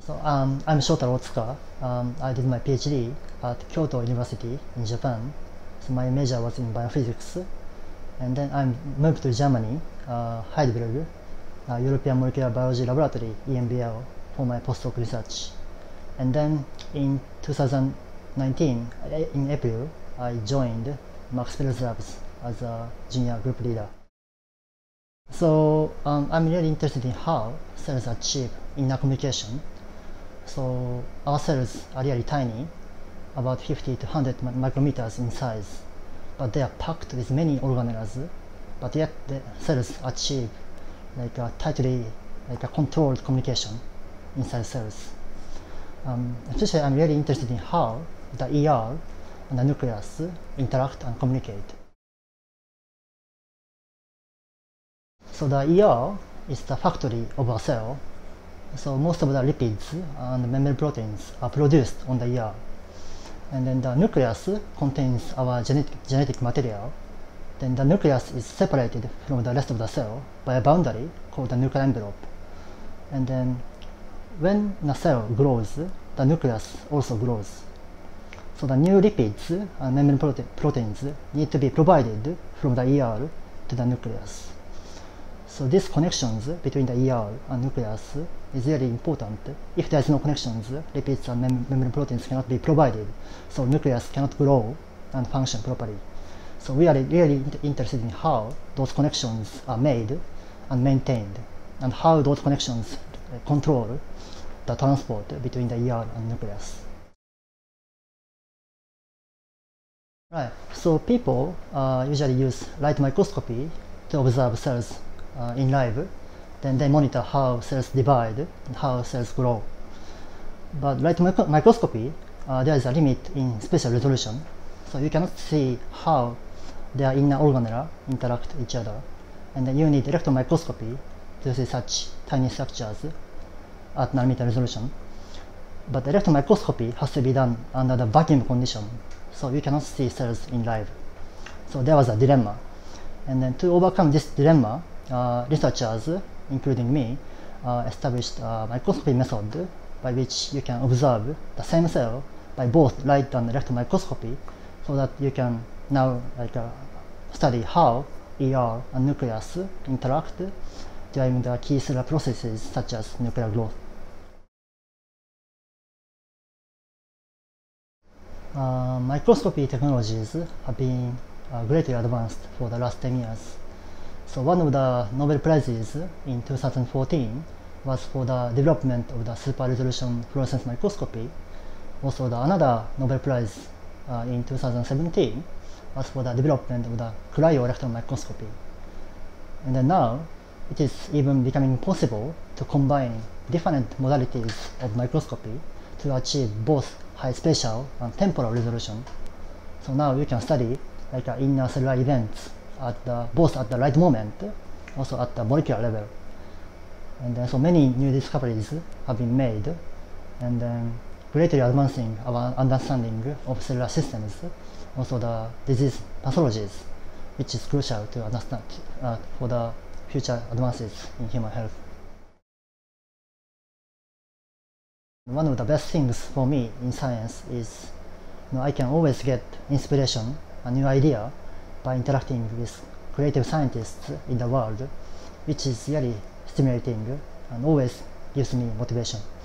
I'm Shotaro Otsuka. I did my PhD at Kyoto University in Japan. So my major was in biophysics. And then I moved to Germany, Heidelberg, European Molecular Biology Laboratory, EMBL, for my postdoc research. And then in 2019, in April, I joined Perutz Labs as a junior group leader. So I'm really interested in how cells achieve inner communication. So our cells are really tiny, about 50 to 100 micrometers in size, but they are packed with many organelles, but yet the cells achieve like a tightly, like a controlled communication inside cells. Especially I'm really interested in how the ER and the nucleus interact and communicate. So the ER is the factory of a cell. So most of the lipids and membrane proteins are produced on the ER. And then the nucleus contains our genetic material. Then the nucleus is separated from the rest of the cell by a boundary called the nuclear envelope. And then when the cell grows, the nucleus also grows. So the new lipids and membrane proteins need to be provided from the ER to the nucleus. So these connections between the ER and nucleus is really important. If there is no connections, lipids and membrane proteins cannot be provided, so nucleus cannot grow and function properly. So we are really interested in how those connections are made and maintained, and how those connections control the transport between the ER and nucleus. Right. So people usually use light microscopy to observe cells in live. Then they monitor how cells divide and how cells grow. But light microscopy, there is a limit in spatial resolution, so you cannot see how their inner organelles interact with each other. And then you need electron microscopy to see such tiny structures at nanometer resolution. But electron microscopy has to be done under the vacuum condition, so you cannot see cells in live. So there was a dilemma. And then to overcome this dilemma, researchers, including me, established a microscopy method by which you can observe the same cell by both light and electron microscopy, so that you can now study how ER and nucleus interact during the key cellular processes such as nuclear growth. Microscopy technologies have been greatly advanced for the last 10 years. So one of the Nobel Prizes in 2014 was for the development of the super resolution fluorescence microscopy. Also another Nobel Prize in 2017 was for the development of the cryo-electron microscopy. And then now it is even becoming possible to combine different modalities of microscopy to achieve both high spatial and temporal resolution. So now you can study inner cellular events both at the right moment, also at the molecular level. And then so many new discoveries have been made, and then greatly advancing our understanding of cellular systems, also the disease pathologies, which is crucial to understand for the future advances in human health. One of the best things for me in science is I can always get inspiration, a new idea, by interacting with creative scientists in the world, which is really stimulating and always gives me motivation.